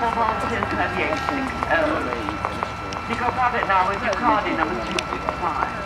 Volunteers 38 You go grab it now with your card in number 265.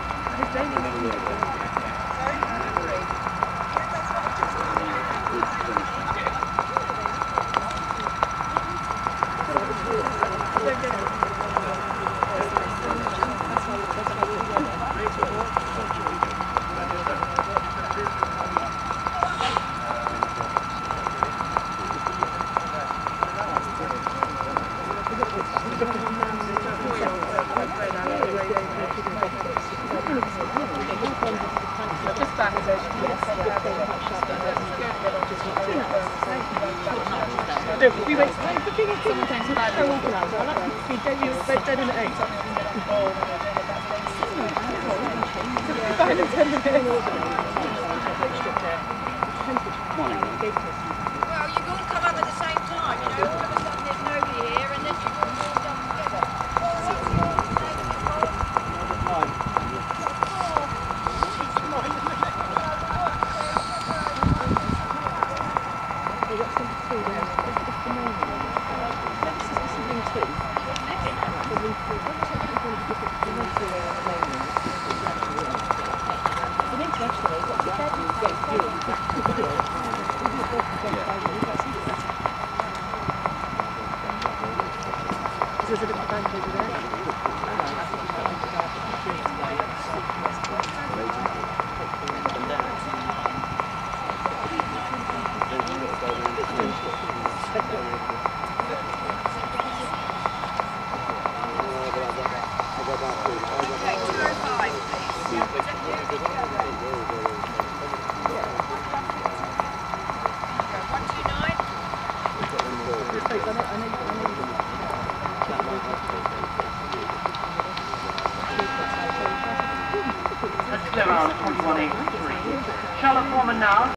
We went to someone came to that organised. I like to see dead in the eggs. 5 and 10 minutes. Well, you all come up at the same time, you know, all of a sudden there's nobody here and then you all come together. There's a little bank over there. Okay, 205, please. 129. Let's clear out 4183. Charlotte Foreman now.